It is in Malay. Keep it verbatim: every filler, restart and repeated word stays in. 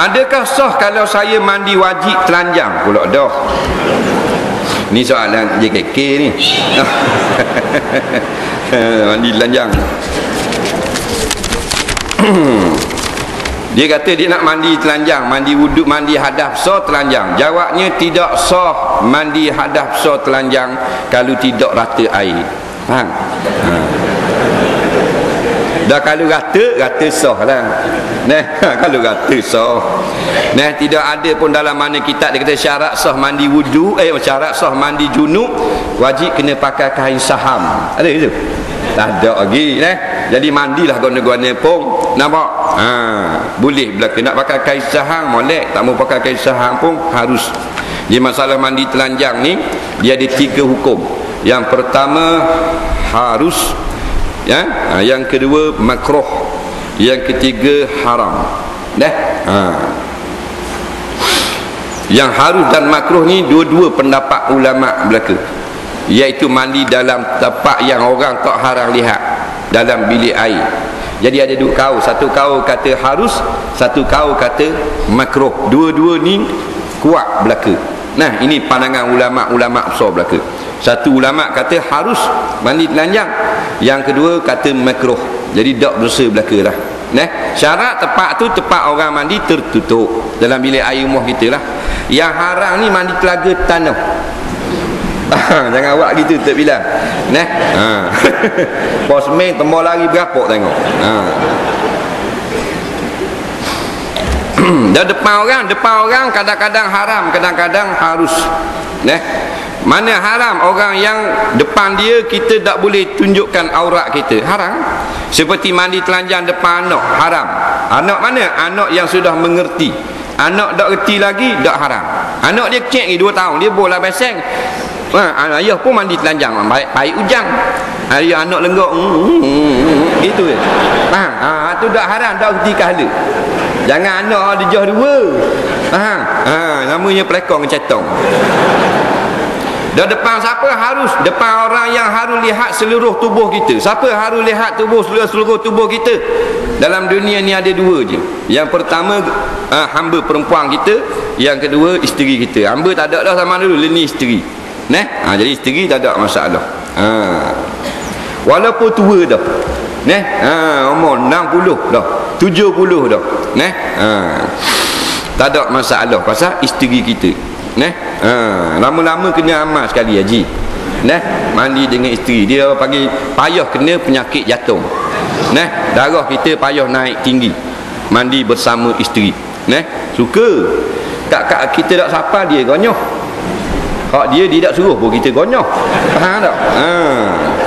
Adakah sah kalau saya mandi wajib telanjang? Pula dah. Ni soalan J K K ni. Mandi telanjang. Dia kata dia nak mandi telanjang, mandi wuduk, mandi hadas sah telanjang. Jawabnya tidak sah mandi hadas sah telanjang kalau tidak rata air. Faham? Ha. Dah kalau rata, rata sah lah. Nah, kalau rata sah. Nah, tidak ada pun dalam mana kitab dia kata syarat sah mandi wuduk, eh syarat sah mandi junub wajib kena pakai kain saham. Ada itu? Tak ada lagi, nah. Jadi mandilah guna-guna pun. Nampak? Ha, boleh belaka nak pakai kain saham, molek, tak mau pakai kain saham pun harus. Dia masalah mandi telanjang ni, dia ada tiga hukum. Yang pertama harus, ya, ha, yang kedua makruh, yang ketiga haram. Dah. Ha. Yang harus dan makruh ni dua-dua pendapat ulama belaka. Iaitu mandi dalam tempat yang orang tak haram lihat, dalam bilik air. Jadi ada dua kaul, satu kaul kata harus, satu kaul kata makruh. Dua-dua ni kuat belaka. Nah, ini pandangan ulama-ulama besar belaka. Satu ulama kata harus mandi telanjang, yang kedua kata makruh. Jadi tak berdosa belaka lah. Nah, syarat tempat tu tempat orang mandi tertutup, dalam bilik air rumah kita lah. Yang haram ni mandi telaga tanah. Jangan buat gitu tak bilang. Nah. Ha. Posmen tembak lari berapa tengok. Ha. Dan depan orang, depan orang kadang-kadang haram, kadang-kadang harus. Nah. Mana haram? Orang yang depan dia kita tak boleh tunjukkan aurat kita. Haram. Seperti mandi telanjang depan anak, haram. Anak mana? Anak yang sudah mengerti. Anak tak reti lagi, tak haram. Anak dia kecil lagi dua tahun, dia bola beseng. Ha, ayah pun mandi telanjang, baik baik ujang. Ayah anak lenggok, mm, mm, mm, gitu je. Faham? Ha, tu tak haram, tak reti kahala. Jangan anak ada jah dua. Faham? Ha, namanya pelekong cetong. Dan depan siapa harus? Depan orang yang harus lihat seluruh tubuh kita. Siapa harus lihat tubuh seluruh, seluruh tubuh kita? Dalam dunia ni ada dua je. Yang pertama ha, hamba perempuan kita, yang kedua isteri kita. Hamba tak ada dah sama dulu, ni isteri. Nah, ha, jadi isteri tak ada masalah. Ha. Walaupun tua dah. Nah, ha, umur enam puluh dah, tujuh puluh dah. Nah, ha. Tak ada masalah pasal isteri kita. Nah, ha, lama-lama kena amal sekali haji. Nah, mandi dengan isteri. Dia panggil payah kena penyakit jantung. Nah, darah kita payah naik tinggi. Mandi bersama isteri. Nah, suka. Tak kat kita tak sapa dia gonyoh. Hak dia dia tak suruh pun kita gonyoh. Faham tak? Ha.